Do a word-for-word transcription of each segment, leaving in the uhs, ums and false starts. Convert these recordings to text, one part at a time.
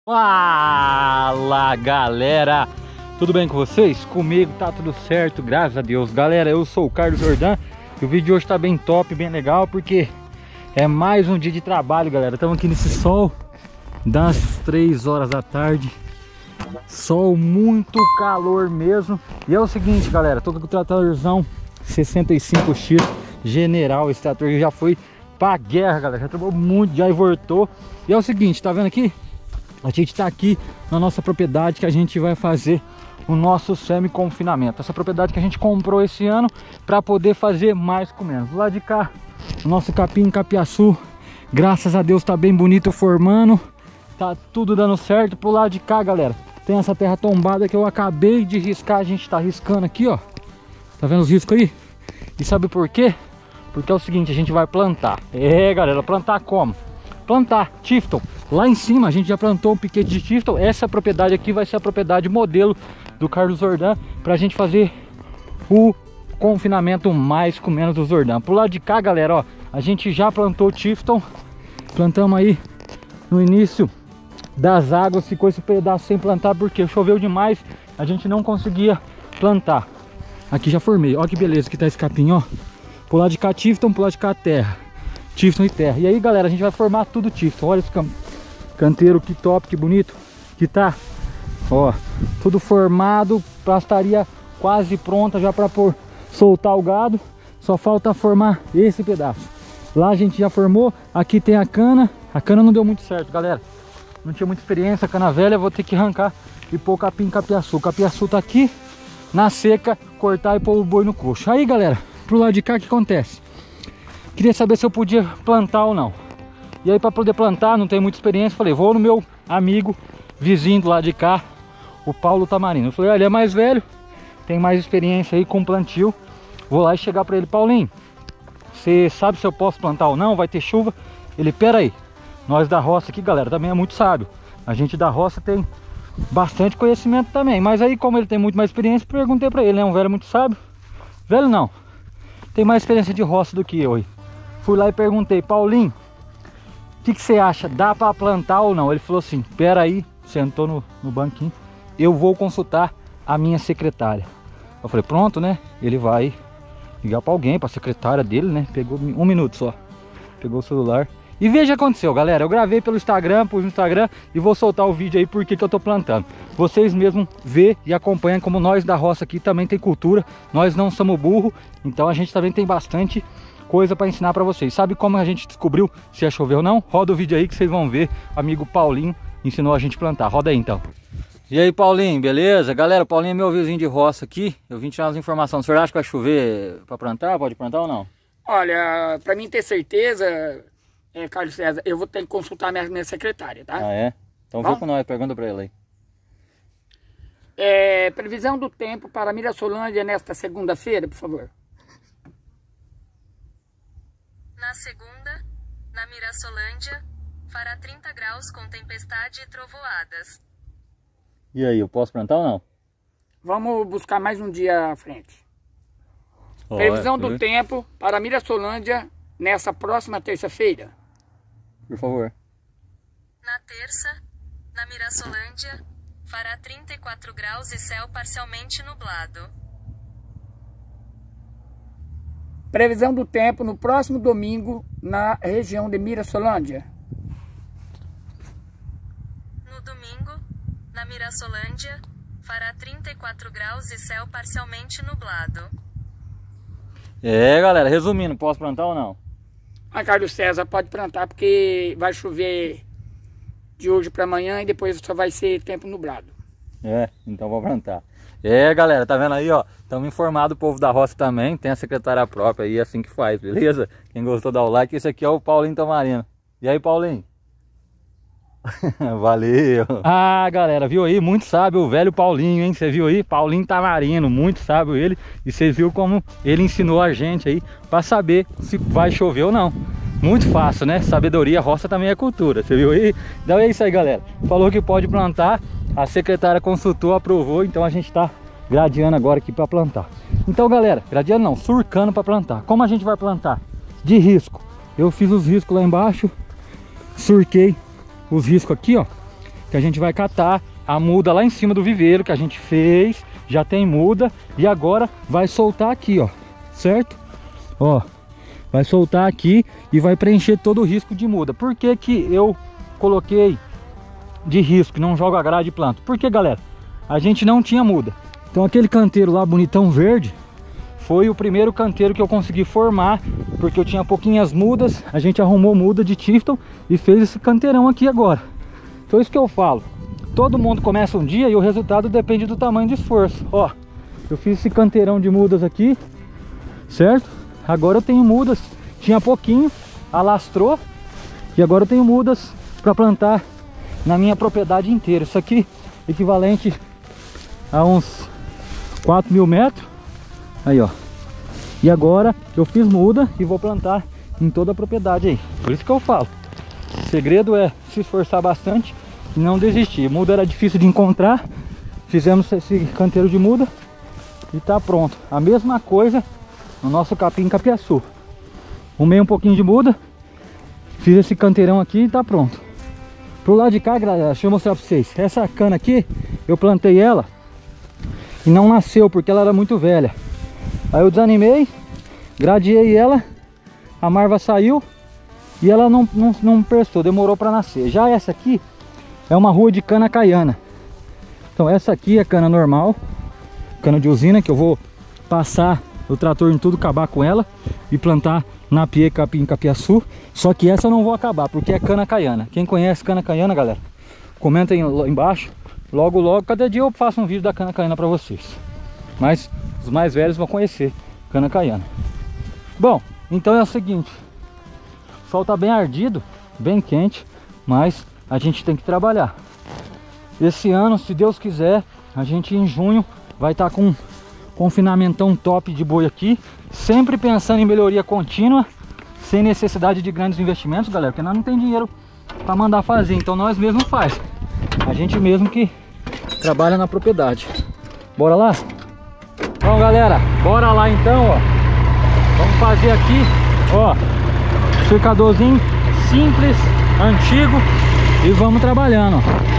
Fala galera, tudo bem com vocês? Comigo tá tudo certo, graças a Deus. Galera, eu sou o Carlos Jordan e o vídeo de hoje tá bem top, bem legal, porque é mais um dia de trabalho, galera. Estamos aqui nesse sol das três horas da tarde, sol muito calor mesmo. E é o seguinte, galera, tô com o tratorzão sessenta e cinco X General. Esse trator já foi pra guerra, galera, já trabalhou muito, já voltou. E é o seguinte, tá vendo aqui? A gente está aqui na nossa propriedade que a gente vai fazer o nosso semi-confinamento. Essa propriedade que a gente comprou esse ano para poder fazer mais com menos. Do lado de cá, o nosso capim capiaçu, graças a Deus tá bem bonito formando. Tá tudo dando certo. Pro lado de cá, galera, tem essa terra tombada que eu acabei de riscar. A gente tá riscando aqui, ó. Tá vendo os riscos aí? E sabe por quê? Porque é o seguinte, a gente vai plantar. É, galera, plantar como? Plantar Tifton. Lá em cima a gente já plantou um piquete de Tifton. Essa propriedade aqui vai ser a propriedade modelo do Carlos Jordan, pra gente fazer o confinamento mais com menos do Jordan. Pro lado de cá, galera, ó, a gente já plantou Tifton. Plantamos aí no início das águas. Ficou esse pedaço sem plantar porque choveu demais, a gente não conseguia plantar. Aqui já formei, ó que beleza que tá esse capim, ó. Pro lado de cá Tifton, pro lado de cá terra, Tifton e terra. E aí, galera, a gente vai formar tudo Tifton. Olha esse canteiro, que top, que bonito que tá. Ó, tudo formado, pastaria quase pronta já para pôr, soltar o gado. Só falta formar esse pedaço. Lá a gente já formou. Aqui tem a cana. A cana não deu muito certo, galera. Não tinha muita experiência, a cana velha. Vou ter que arrancar e pôr o capim capiaçu. O capiaçu tá aqui na seca, cortar e pôr o boi no coxo. Aí, galera, pro lado de cá, o que acontece? Queria saber se eu podia plantar ou não. E aí, para poder plantar, não tenho muita experiência, falei, vou no meu amigo vizinho do lado de cá, o Paulo Tamarino. Eu falei, olha, ele é mais velho, tem mais experiência aí com plantio. Vou lá e chegar para ele, Paulinho, você sabe se eu posso plantar ou não? Vai ter chuva? Ele, pera aí, nós da roça aqui, galera, também é muito sábio. A gente da roça tem bastante conhecimento também. Mas aí, como ele tem muito mais experiência, perguntei para ele, é um velho muito sábio? Velho não, tem mais experiência de roça do que eu aí. Fui lá e perguntei, Paulinho, o que, que você acha? Dá para plantar ou não? Ele falou assim, pera aí, sentou no, no banquinho, eu vou consultar a minha secretária. Eu falei, pronto, né? Ele vai ligar para alguém, para a secretária dele, né? Pegou um minuto só, pegou o celular. E veja o que aconteceu, galera. Eu gravei pelo Instagram, pus no Instagram e vou soltar o vídeo aí porque que eu tô plantando. Vocês mesmos vê e acompanham, como nós da roça aqui também tem cultura. Nós não somos burro, então a gente também tem bastante coisa para ensinar para vocês. Sabe como a gente descobriu se ia chover ou não? Roda o vídeo aí que vocês vão ver. Amigo Paulinho ensinou a gente a plantar. Roda aí então. E aí, Paulinho, beleza? Galera, o Paulinho é meu vizinho de roça aqui. Eu vim tirar as informações. O senhor acha que vai chover para plantar? Pode plantar ou não? Olha, para mim ter certeza, é, Carlos César, eu vou ter que consultar minha, minha secretária, tá? Ah, é? Então vou com nós, pergunta para ele aí. É, previsão do tempo para Mirassolândia nesta segunda-feira, por favor. Na segunda, na Mirassolândia, fará trinta graus com tempestade e trovoadas. E aí, eu posso plantar ou não? Vamos buscar mais um dia à frente. Oh, Previsão é, do tempo para Mirassolândia nessa próxima terça-feira. Por favor. Na terça, na Mirassolândia, fará trinta e quatro graus e céu parcialmente nublado. Previsão do tempo no próximo domingo na região de Mirassolândia. No domingo, na Mirassolândia, fará trinta e quatro graus e céu parcialmente nublado. É, galera, resumindo, posso plantar ou não? Ah, Carlos César, pode plantar porque vai chover de hoje para amanhã e depois só vai ser tempo nublado. É, então vou plantar. É, galera, tá vendo aí, ó? Estamos informados, o povo da roça também, tem a secretária própria aí, é assim que faz, beleza? Quem gostou dá o like, esse aqui é o Paulinho Tamarino. E aí, Paulinho? Valeu! Ah, galera, viu aí? Muito sábio o velho Paulinho, hein? Você viu aí? Paulinho Tamarino, muito sábio ele. E você viu como ele ensinou a gente aí pra saber se vai chover ou não. Muito fácil, né? Sabedoria, roça também é cultura, você viu aí? Então é isso aí, galera. Falou que pode plantar, a secretária consultou, aprovou, então a gente tá gradeando agora aqui para plantar. Então, galera, gradeando não, surcando para plantar. Como a gente vai plantar? De risco. Eu fiz os riscos lá embaixo, surquei os riscos aqui, ó. que a gente vai catar a muda lá em cima do viveiro que a gente fez, já tem muda, e agora vai soltar aqui, ó, certo? Ó, vai soltar aqui e vai preencher todo o risco de muda. Por que que eu coloquei de risco, não jogo a grade e planto? Porque, galera, a gente não tinha muda. Então aquele canteiro lá bonitão verde foi o primeiro canteiro que eu consegui formar, porque eu tinha pouquinhas mudas. A gente arrumou muda de Tifton e fez esse canteirão aqui agora. Então isso que eu falo, todo mundo começa um dia e o resultado depende do tamanho do esforço. Ó, eu fiz esse canteirão de mudas aqui, certo? Agora eu tenho mudas, tinha pouquinho, alastrou, e agora eu tenho mudas para plantar na minha propriedade inteira. Isso aqui equivalente a uns quatro mil metros. Aí, ó. E agora eu fiz muda e vou plantar em toda a propriedade aí. Por isso que eu falo, o segredo é se esforçar bastante e não desistir. Muda era difícil de encontrar, fizemos esse canteiro de muda e tá pronto. A mesma coisa no nosso capim capiaçu. Arrumei um pouquinho de muda, fiz esse canteirão aqui e tá pronto. Pro lado de cá, galera, deixa eu mostrar pra vocês. Essa cana aqui, eu plantei ela e não nasceu porque ela era muito velha. Aí eu desanimei, gradeei ela, a marva saiu e ela não, não, não prestou, demorou para nascer. Já essa aqui é uma rua de cana caiana. Então essa aqui é cana normal, cana de usina, que eu vou passar o trator em tudo, acabar com ela e plantar na pie capim capiaçu. Só que essa eu não vou acabar porque é cana caiana. Quem conhece cana caiana, galera, comenta aí embaixo. Logo logo, cada dia eu faço um vídeo da cana caiana para vocês. Mas os mais velhos vão conhecer cana caiana. Bom, então é o seguinte, o sol tá bem ardido, bem quente, mas a gente tem que trabalhar. Esse ano, se Deus quiser, a gente em junho vai estar com um confinamentão top de boi aqui, sempre pensando em melhoria contínua, sem necessidade de grandes investimentos, galera, porque nós não tem dinheiro para mandar fazer, então nós mesmos faz. A gente mesmo que trabalha na propriedade. Bora lá? Então, galera, bora lá então, ó. Vamos fazer aqui, ó, cercadorzinho simples, antigo, e vamos trabalhando, ó.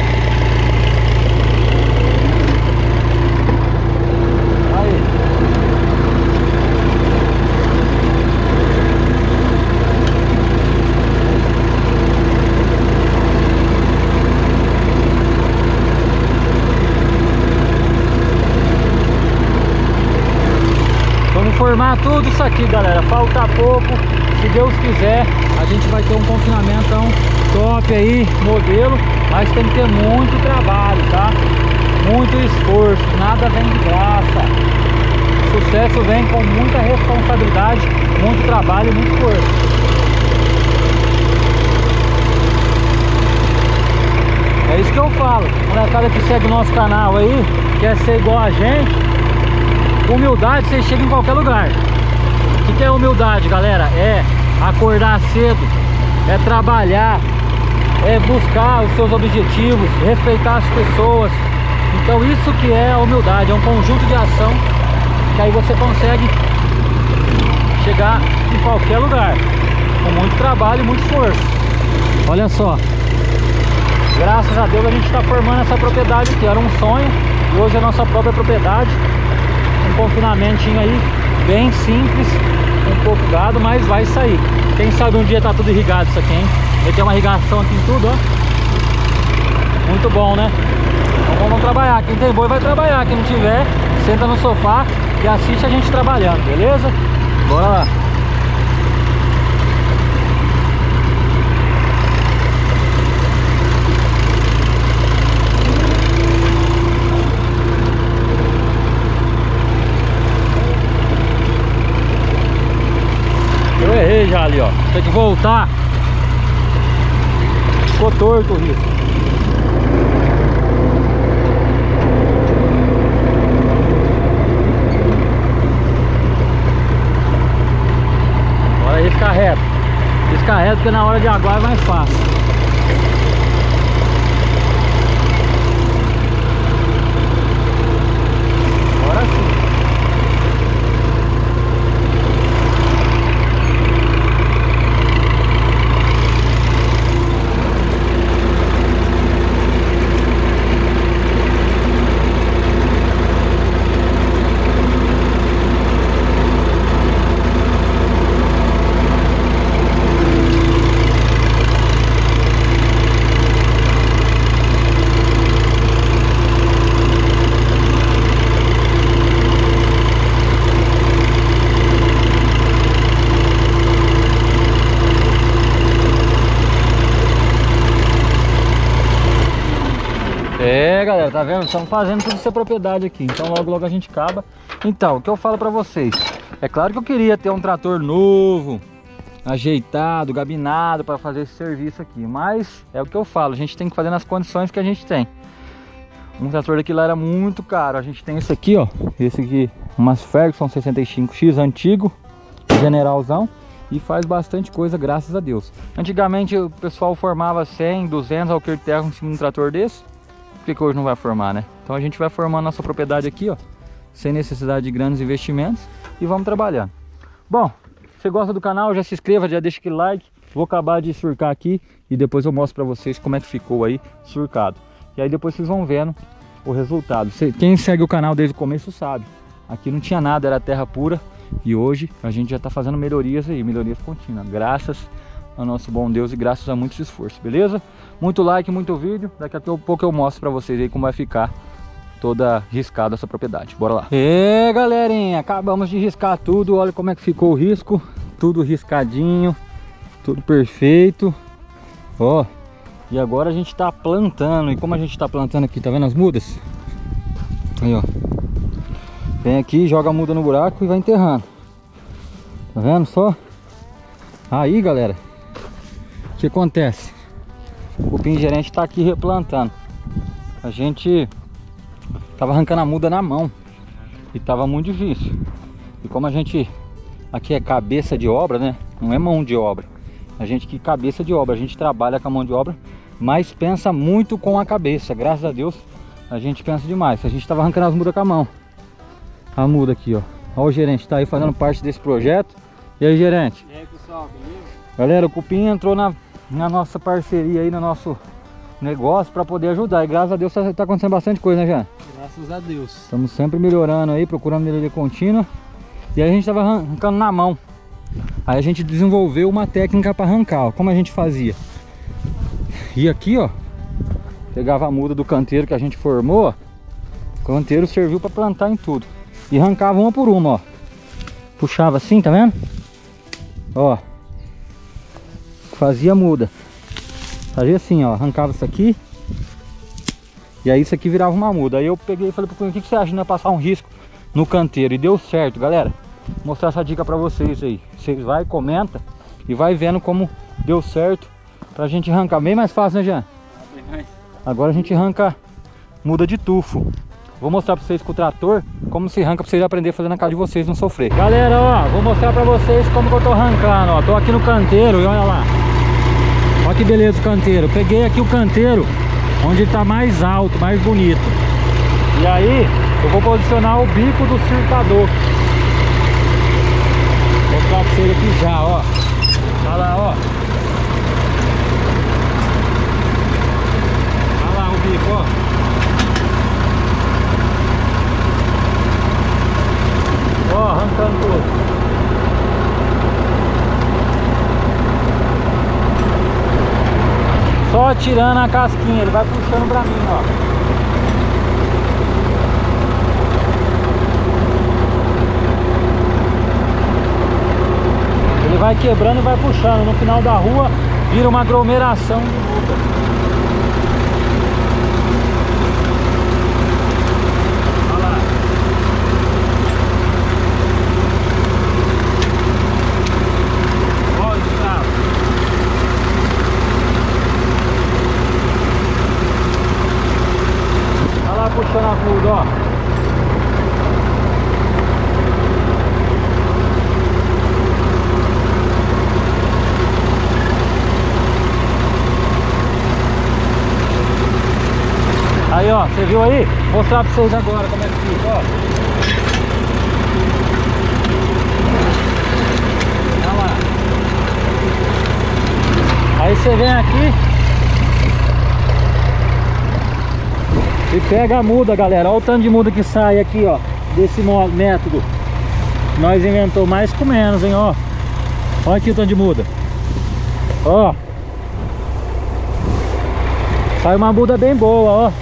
Formar tudo isso aqui, galera, falta pouco, se Deus quiser a gente vai ter um confinamento tão top aí, modelo, mas tem que ter muito trabalho, tá? Muito esforço, nada vem de graça. O sucesso vem com muita responsabilidade, muito trabalho e muito esforço. É isso que eu falo, molecada que segue o nosso canal aí, quer ser igual a gente. Humildade, você chega em qualquer lugar. O que é humildade, galera? É acordar cedo, é trabalhar, é buscar os seus objetivos, respeitar as pessoas. Então isso que é a humildade, é um conjunto de ação que aí você consegue chegar em qualquer lugar, com muito trabalho e muito esforço. Olha só, graças a Deus a gente está formando essa propriedade aqui, era um sonho e hoje é a nossa própria propriedade. Um confinamentinho aí, bem simples, um pouco gado, mas vai sair. Quem sabe um dia tá tudo irrigado isso aqui, hein? Vai ter uma irrigação aqui em tudo, ó. Muito bom, né? Então vamos trabalhar. Quem tem boi vai trabalhar. Quem não tiver, senta no sofá e assiste a gente trabalhando, beleza? Bora lá. Eu errei já ali, ó. Tem que voltar. Ficou torto o risco. Agora risca reto. Risca reto porque na hora de aguar é mais fácil. Agora sim. É, galera, tá vendo? Estamos fazendo tudo isso é propriedade aqui, então logo logo a gente acaba. Então, o que eu falo pra vocês, é claro que eu queria ter um trator novo, ajeitado, gabinado para fazer esse serviço aqui, mas é o que eu falo, a gente tem que fazer nas condições que a gente tem. Um trator daqui lá era muito caro, a gente tem esse aqui, ó, esse aqui, umas Ferguson sessenta e cinco X antigo, generalzão, e faz bastante coisa, graças a Deus. Antigamente o pessoal formava cem, duzentos alqueire de terra em cima de um trator desse, por que que hoje não vai formar, né? Então a gente vai formando nossa propriedade aqui, ó, sem necessidade de grandes investimentos, e vamos trabalhando. Bom, se você gosta do canal, já se inscreva, já deixa aquele like. Vou acabar de surcar aqui e depois eu mostro pra vocês como é que ficou aí surcado. E aí depois vocês vão vendo o resultado. Quem segue o canal desde o começo sabe, aqui não tinha nada, era terra pura. E hoje a gente já tá fazendo melhorias aí, melhorias contínuas, graças ao nosso bom Deus e graças a muito esforço, beleza? Muito like, muito vídeo, daqui a pouco eu mostro pra vocês aí como vai ficar toda riscada essa propriedade. Bora lá. É, galerinha, acabamos de riscar tudo. Olha como é que ficou o risco. Tudo riscadinho, tudo perfeito. Ó, e agora a gente tá plantando. E como a gente tá plantando aqui, tá vendo as mudas? Aí, ó. Vem aqui, joga a muda no buraco e vai enterrando. Tá vendo só? Aí, galera, o que acontece? O cupim gerente tá aqui replantando. A gente tava arrancando a muda na mão e tava muito difícil. E como a gente aqui é cabeça de obra, né? Não é mão de obra. A gente que cabeça de obra, a gente trabalha com a mão de obra, mas pensa muito com a cabeça. Graças a Deus a gente pensa demais. A gente tava arrancando as mudas com a mão. A muda aqui, ó. Ó, o gerente tá aí fazendo parte desse projeto. E aí, gerente? E aí, pessoal, beleza? Galera, o cupim entrou na, na nossa parceria aí, no nosso negócio para poder ajudar. E graças a Deus tá, tá acontecendo bastante coisa, né, Jean? Graças a Deus. Estamos sempre melhorando aí, procurando melhoria contínua. E aí a gente tava arrancando na mão. Aí a gente desenvolveu uma técnica para arrancar, ó. Como a gente fazia? E aqui, ó, pegava a muda do canteiro que a gente formou, ó. O canteiro serviu para plantar em tudo. E arrancava uma por uma, ó. Puxava assim, tá vendo? Ó. Fazia muda. Fazia assim, ó. Arrancava isso aqui. E aí isso aqui virava uma muda. Aí eu peguei e falei pro Cunha, o que, que você acha de nós passar um risco no canteiro? E deu certo, galera. Vou mostrar essa dica pra vocês aí. Vocês vai, comenta e vai vendo como deu certo pra gente arrancar. Bem mais fácil, né, Jean? Agora a gente arranca muda de tufo. Vou mostrar pra vocês com o trator como se arranca, pra vocês aprenderem a fazer na casa de vocês, não sofrer. Galera, ó, vou mostrar pra vocês como que eu tô arrancando, ó. Tô aqui no canteiro e olha lá. Olha que beleza o canteiro. Peguei aqui o canteiro onde tá mais alto, mais bonito. E aí eu vou posicionar o bico do circador. Vou mostrar pra vocês aqui já, ó. Olha lá, ó. Olha lá o bico, ó. Ó, arrancando tudo. Só tirando a casquinha, ele vai puxando pra mim, ó. Ele vai quebrando e vai puxando. No final da rua vira uma aglomeração de muda. Puxando a muda, ó. Aí, ó, você viu aí? Vou mostrar pra vocês agora como é que fica, ó. Olha lá. Aí você vem aqui e pega a muda, galera. Olha o tanto de muda que sai aqui, ó, desse método. Nós inventou mais com menos, hein, ó. Olha aqui o tanto de muda. Ó. Sai uma muda bem boa, ó.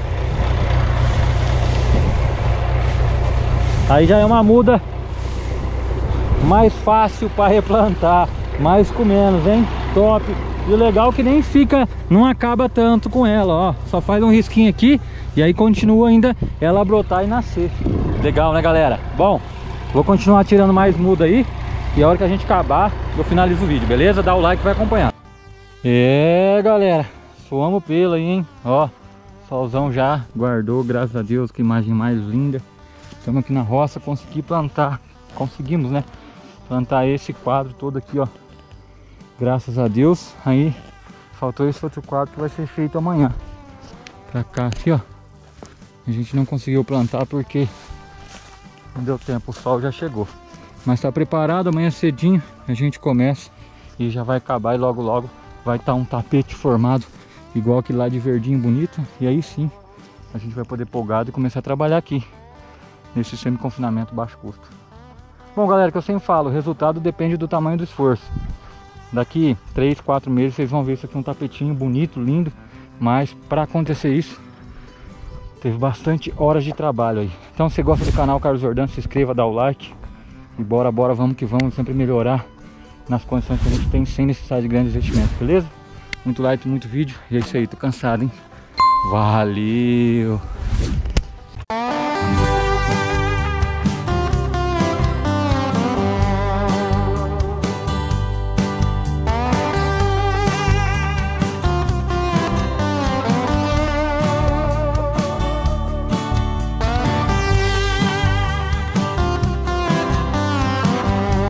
Aí já é uma muda mais fácil para replantar. Mais com menos, hein. Top. E o legal é que nem fica, não acaba tanto com ela, ó. Só faz um risquinho aqui e aí continua ainda ela brotar e nascer. Legal, né, galera? Bom, vou continuar tirando mais muda aí. E a hora que a gente acabar, eu finalizo o vídeo, beleza? Dá o like e vai acompanhar. É, galera, suamos pelo aí, hein? Ó, solzão já guardou, graças a Deus, que imagem mais linda. Estamos aqui na roça, consegui plantar, conseguimos, né? Plantar esse quadro todo aqui, ó. Graças a Deus. Aí faltou esse outro quadro que vai ser feito amanhã. Pra cá aqui, ó. A gente não conseguiu plantar porque não deu tempo, o sol já chegou. Mas tá preparado, amanhã cedinho a gente começa e já vai acabar e logo logo vai estar um tapete formado igual aquele lá de verdinho bonito. E aí sim a gente vai poder pôr gado e começar a trabalhar aqui nesse semi-confinamento baixo custo. Bom, galera, que eu sempre falo, o resultado depende do tamanho do esforço. Daqui três, quatro meses vocês vão ver isso aqui um tapetinho bonito, lindo. Mas para acontecer isso, teve bastante horas de trabalho aí. Então se você gosta do canal Carlos Jordão, se inscreva, dá o like. E bora, bora, vamos que vamos, sempre melhorar nas condições que a gente tem sem necessidade de grandes investimentos, beleza? Muito like, muito vídeo. E é isso aí, tô cansado, hein? Valeu!